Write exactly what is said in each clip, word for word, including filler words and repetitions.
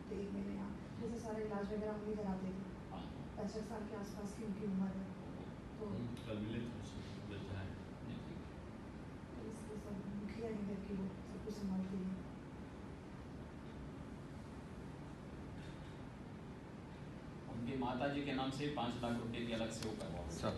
हफ्ते एक महीने यहाँ, जैसे सारे इलाज वगैरह हम ही कराते थे। पैंसठ साल के आसपास की उनकी उम्र है, तो इसलिए सब मुखिया ही घर की वो सब कुछ संभालती है। उनके माता जी के नाम से पाँच लाख रुपए की अलग से वो करवा।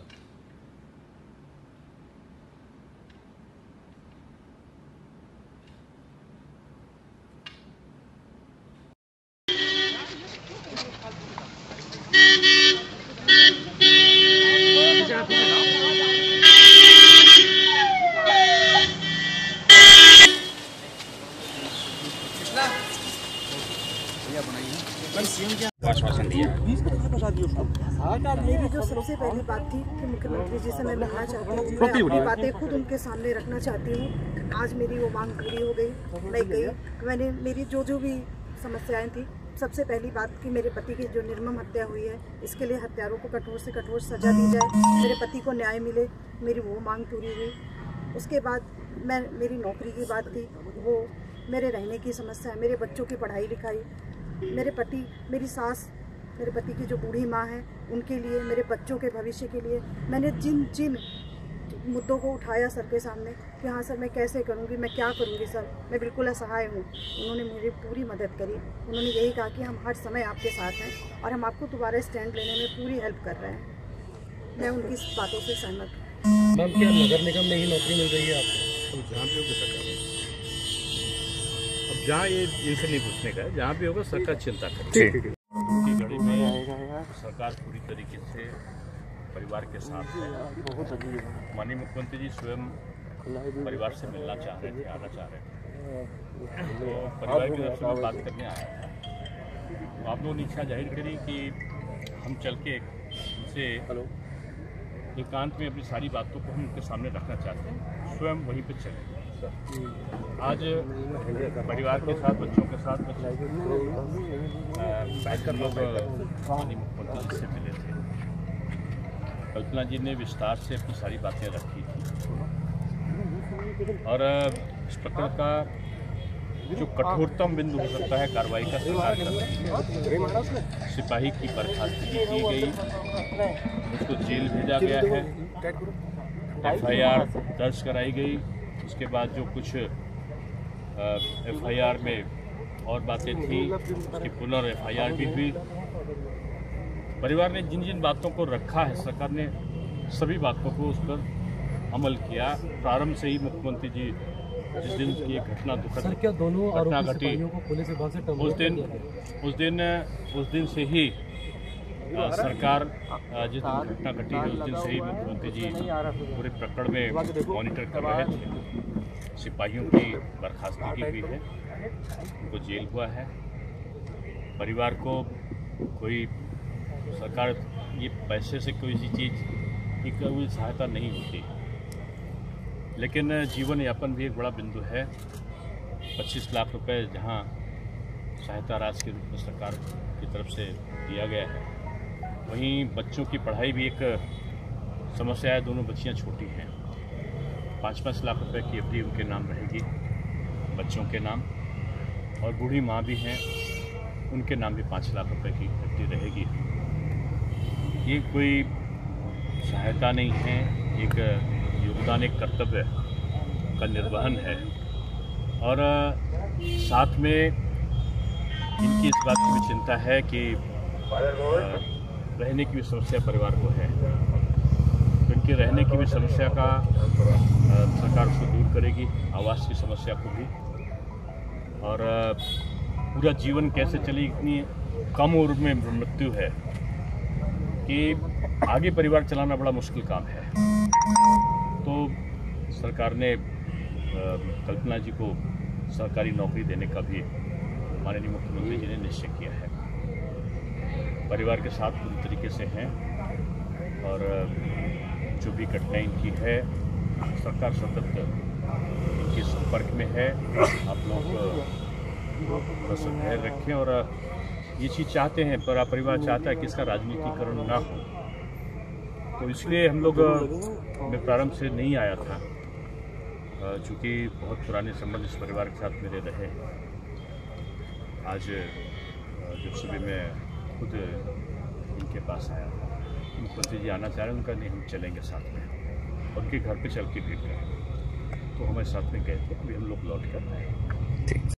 आश्वासन दिया। मेरी जो सबसे पहली बात थी कि मुख्यमंत्री जी से मैं मिलना चाहती हूँ, मैं अपनी बातें खुद उनके सामने रखना चाहती हूँ। आज मेरी वो मांग पूरी हो गई। मैं गई, मैंने मेरी जो जो भी समस्याएं थी, सबसे पहली बात कि मेरे पति की जो निर्मम हत्या हुई है, इसके लिए हत्यारों को कठोर से कठोर सजा दी जाए, मेरे पति को न्याय मिले, मेरी वो मांग पूरी हुई। उसके बाद मैं मेरी नौकरी की बात थी, वो मेरे रहने की समस्या है, मेरे बच्चों की पढ़ाई लिखाई, मेरे पति, मेरी सास, मेरे पति की जो बूढ़ी माँ है उनके लिए, मेरे बच्चों के भविष्य के लिए मैंने जिन जिन मुद्दों को उठाया सर के सामने कि हाँ सर मैं कैसे करूँगी, मैं क्या करूँगी सर, मैं बिल्कुल असहाय हूँ। उन्होंने मेरी पूरी मदद करी। उन्होंने यही कहा कि हम हर समय आपके साथ हैं और हम आपको दोबारा स्टैंड लेने में पूरी हेल्प कर रहे हैं। मैं उनकी इस बातों से सहमत हूँ। मैम, क्या नगर निगम में ही नौकरी मिल रही है आपको? तो जहाँ भी होगा सरकार, अब जहाँ ये इनसे नहीं पूछने का है, जहाँ भी होगा सरकार चिंता करेगी। की घड़ी में सरकार पूरी तरीके से परिवार के साथ है। माननीय मुख्यमंत्री जी स्वयं परिवार से मिलना चाह रहे थे, आना चाह रहे थे, तो परिवार की तरफ से बात करने आया था। तो आप लोगों ने इच्छा जाहिर करी कि हम चल के उनसे एकांत में अपनी सारी बातों को हम उनके सामने रखना चाहते हैं, स्वयं वहीं पर चले। आज परिवार के साथ, बच्चों के साथ बैठकर लोग माननीय मुख्यमंत्री जी से मिले थे। कल्पना जी ने विस्तार से अपनी सारी बातें रखी थी और इस प्रकार का जो कठोरतम बिंदु हो सकता है कार्रवाई का सरकार कर रही है। सिपाही की बर्खास्तगी की गई, उसको जेल भेजा गया है, एफ आई आर दर्ज कराई गई। उसके बाद जो कुछ एफ आई आर में और बातें थी, उसकी पुनर् एफ आई आर भी हुई। परिवार ने जिन जिन बातों को रखा है, सरकार ने सभी बातों को उस पर अमल किया। प्रारंभ से ही मुख्यमंत्री जी जिस दिन की एक घटना दुखद घटना घटी, उस दिन उस दिन उस दिन से ही आ, सरकार जिस दिन घटना घटी है उस दिन से ही मुख्यमंत्री जी पूरे प्रकरण में मॉनिटर कर रहे थे। सिपाहियों की बर्खास्तगी हुई है, उनको जेल हुआ है। परिवार को कोई सरकार ये पैसे से कोई सी चीज़ की कोई सहायता नहीं होती, लेकिन जीवन यापन भी एक बड़ा बिंदु है। पच्चीस लाख रुपए जहां सहायता राशि के रूप में सरकार की तरफ से दिया गया है, वहीं बच्चों की पढ़ाई भी एक समस्या है। दोनों बच्चियां छोटी हैं, पाँच पाँच लाख रुपए की एफ डी उनके नाम रहेगी, बच्चों के नाम, और बूढ़ी माँ भी हैं, उनके नाम भी पाँच लाख रुपए की एफ डी रहेगी। ये कोई सहायता नहीं है, एक योगदान, एक कर्तव्य का निर्वहन है। और साथ में इनकी इस बात की भी चिंता है कि रहने की भी समस्या परिवार को है, तो इनके रहने की भी समस्या का सरकार उसको दूर करेगी, आवास की समस्या को भी। और पूरा जीवन कैसे चले, इतनी कम उम्र में मृत्यु है कि आगे परिवार चलाना बड़ा मुश्किल काम है। तो सरकार ने कल्पना जी को सरकारी नौकरी देने का भी माननीय मुख्यमंत्री जी ने निश्चय किया है। परिवार के साथ पूरी तरीके से हैं और जो भी घटनाएं इनकी है, सरकार सतत इनके संपर्क में है। आप लोग बस धैर्य रखें और ये चीज़ चाहते हैं, पूरा परिवार चाहता है कि इसका राजनीतिकरण ना हो, तो इसलिए हम लोग मैं प्रारंभ से नहीं आया था, चूँकि बहुत पुराने संबंध इस परिवार के साथ मेरे रहे। आज जो सुबह मैं खुद इनके पास आया था, मुख्यमंत्री जी आना चाह रहे हैं, उनका नहीं हम चलेंगे साथ में, उनके घर पे चल के भेंट करें, तो हमारे साथ में गए थे। अभी हम लोग लौट कर आए।